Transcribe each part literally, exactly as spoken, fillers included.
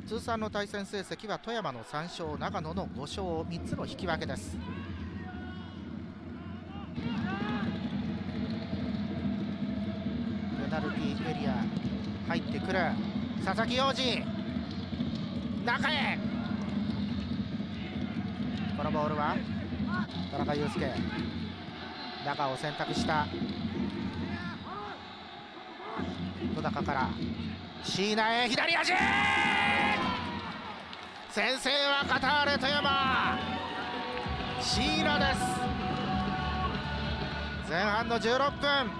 通算の対戦成績は富山のさん勝、長野のご勝、みっつの引き分けです。ペナルティーエリア入ってくる佐々木洋二、中へ。このボールは田中佑介、中を選択した戸高から椎名へ左足、先制はカターレ富山、椎名です。前半のじゅうろっぷん、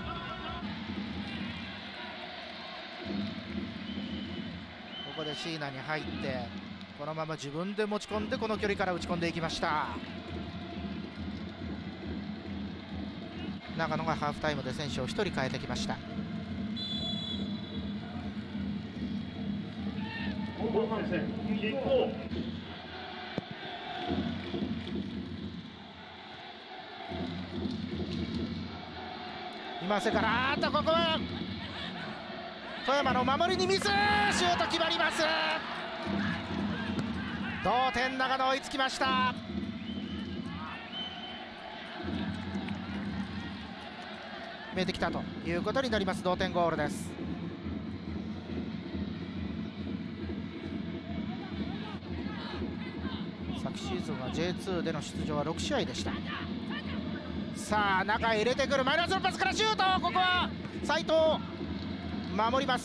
ここで椎名に入ってこのまま自分で持ち込んでこの距離から打ち込んでいきました。長野がハーフタイムで選手をひとり変えてきました。後半戦キックオフ。今瀬からあっとここは富山の守りにミス、シュート決まります。同点、長野追いつきました。見えてきたということになります。同点ゴールです。昨シーズンは ジェイツー での出場はろく試合でした。さあ中へ入れてくるマイナスのパスからシュート、ここは斉藤守ります。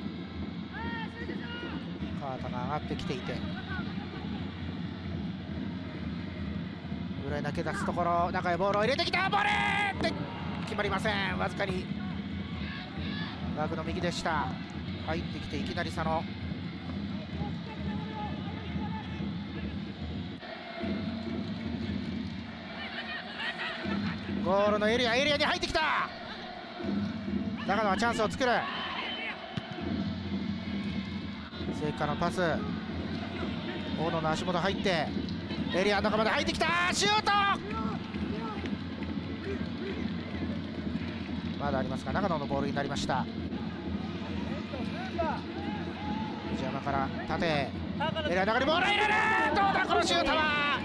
川田が上がってきていて裏へ投げ出すところ、中へボールを入れてきた、ボレーって決まりません。わずかに枠の右でした。入ってきていきなり佐野、ゴールのエリアエリアに入ってきた。長野はチャンスを作る。正確のパス、大野の足元入ってエリアの中まで入ってきた、シュートまだありますが長野のボールになりました。藤山から縦エリアの中にボール入れる、どうだこのシュートは。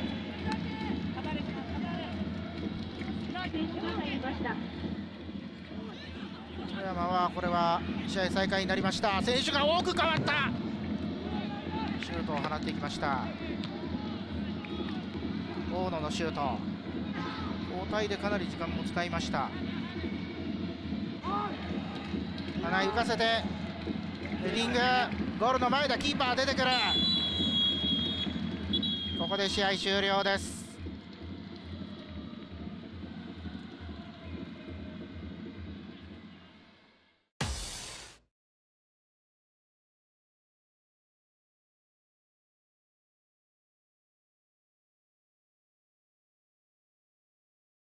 富山はこれは試合再開になりました。選手が多く変わった、シュートを放っていきました。大野のシュート、交代でかなり時間も使いました。なな浮かせてヘディング、ゴールの前だ、キーパー出てくる。ここで試合終了です。